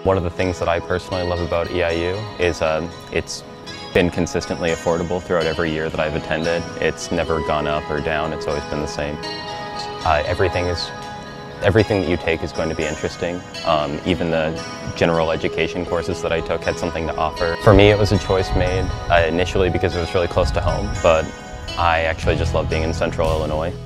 One of the things that I personally love about EIU is it's been consistently affordable throughout every year that I've attended. It's never gone up or down, it's always been the same. Everything that you take is going to be interesting. Even the general education courses that I took had something to offer. For me, it was a choice made initially because it was really close to home, but I actually just love being in Central Illinois.